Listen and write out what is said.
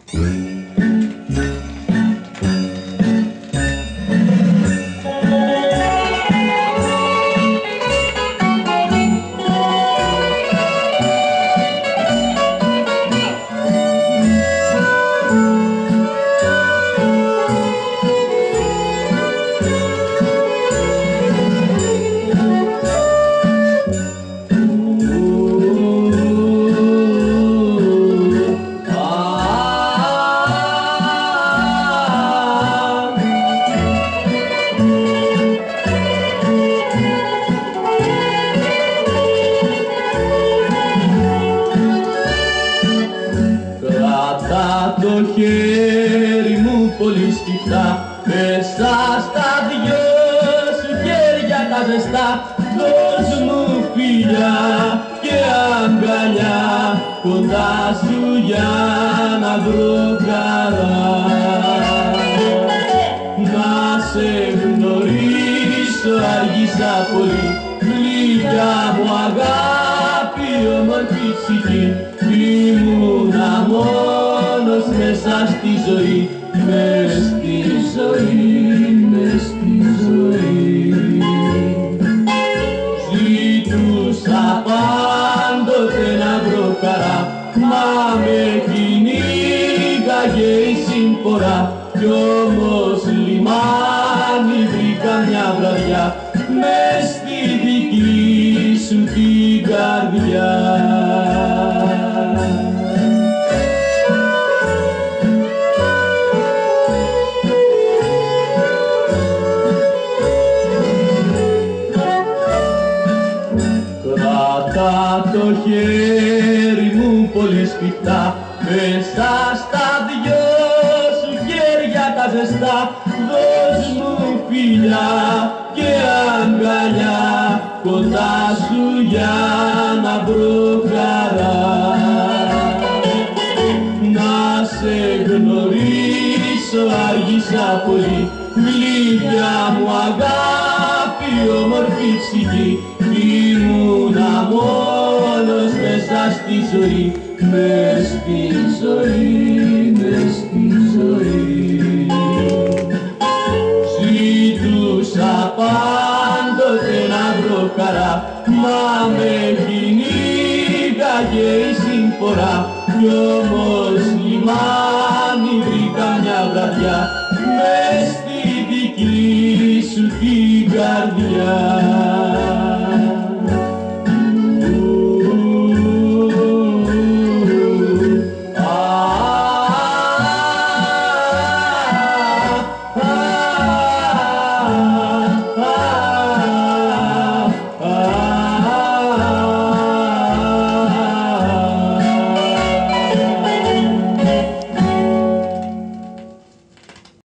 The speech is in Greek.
Το χέρι μου πολύ σφιχτά, μέσα στα δυο σου χέρια τα ζεστά, δώσ' μου φιλιά και αγκαλιά, κοντά σου για να βρω χαρά. Να σε γνωρίσω άργησα πολύ, γλυκιά μου αγάπη, όμορφη ψυχή, ήμουνα μόνος μέσα στη ζωή, μες στη ζωή, μες στη ζωή. Ζητούσα πάντοτε να βρω χαρά, μα με κυνήγαγε η σύμφορα, κι όμως λιμάνι βρήκα μια βραδιά, μες στη δική σου την καρδιά. Το χέρι μου πολύ σφιχτά, μέσα στα δυο σου χέρια τα ζεστά, δώσ' μου φιλιά και αγκαλιά, κοντά σου για να βρω χαρά. Να σε γνωρίσω άργησα πολύ, γλυκιά μου αγάπη, όμορφη ψυχή, ήμουνα μόνος μέσα στη ζωή, μες στη ζωή, μες στη ζωή. Ζητούσα πάντοτε να βρω χαρά, μα με κυνήγαγε η σύμφορα, κι όμως λιμάνι βρήκα μια βραδιά, μες στη δική σου την καρδιά.